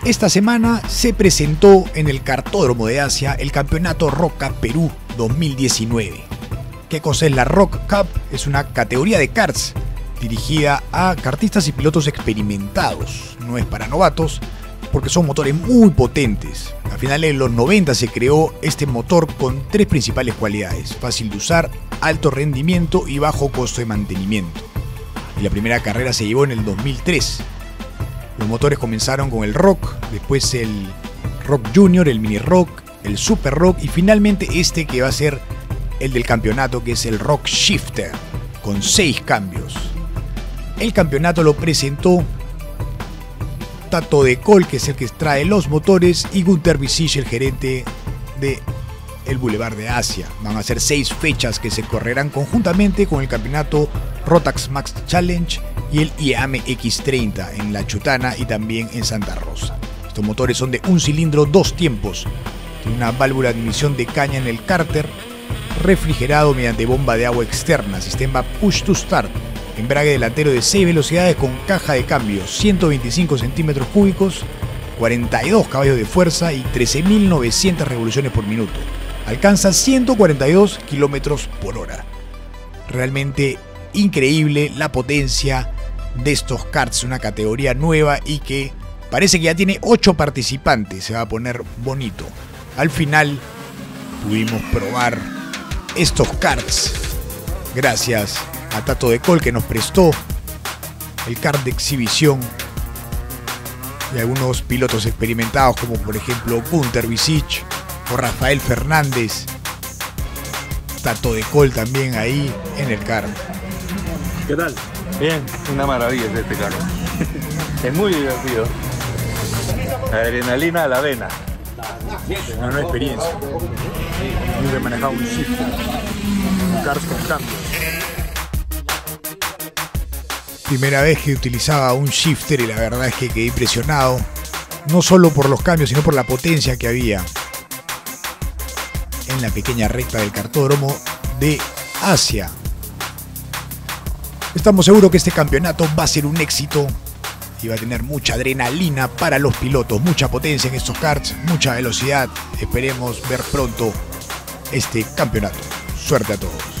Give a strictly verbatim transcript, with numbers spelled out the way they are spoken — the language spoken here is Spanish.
Esta semana se presentó en el Kartódromo de Asia el Campeonato Rock Cup Perú dos mil diecinueve. ¿Qué cosa es la Rock Cup? Es una categoría de karts dirigida a kartistas y pilotos experimentados. No es para novatos porque son motores muy potentes. A finales de los noventa se creó este motor con tres principales cualidades: fácil de usar, alto rendimiento y bajo costo de mantenimiento. Y la primera carrera se llevó en el dos mil tres. Los motores comenzaron con el Rock, después el Rock Junior, el Mini Rock, el Super Rock y finalmente este que va a ser el del campeonato, que es el Rock Shifter, con seis cambios. El campeonato lo presentó Tato de Col, que es el que trae los motores, y Gunter Visich, el gerente de el Boulevard de Asia. Van a ser seis fechas que se correrán conjuntamente con el campeonato Rotax Max Challenge y el I A M X treinta en La Chutana y también en Santa Rosa. Estos motores son de un cilindro, dos tiempos. Tiene una válvula de admisión de caña en el cárter, refrigerado mediante bomba de agua externa, sistema Push to Start, embrague delantero de seis velocidades con caja de cambio, ciento veinticinco centímetros cúbicos, cuarenta y dos caballos de fuerza y trece mil novecientas revoluciones por minuto. Alcanza ciento cuarenta y dos kilómetros por hora. Realmente increíble la potencia de estos karts, una categoría nueva y que parece que ya tiene ocho participantes. Se va a poner bonito. Al final pudimos probar estos karts gracias a Tato de Col, que nos prestó el kart de exhibición, y algunos pilotos experimentados como por ejemplo Gunter Visich o Rafael Fernández. Tato de Col también ahí en el kart. ¿Qué tal? Bien, una maravilla este carro. Es muy divertido. Adrenalina a la vena. Una nueva experiencia. Nunca he manejado un shift, un kart con cambios. Primera vez que utilizaba un shifter y la verdad es que quedé impresionado. No solo por los cambios, sino por la potencia que había en la pequeña recta del Kartódromo de Asia. Estamos seguros que este campeonato va a ser un éxito y va a tener mucha adrenalina para los pilotos, mucha potencia en estos karts, mucha velocidad. Esperemos ver pronto este campeonato. Suerte a todos.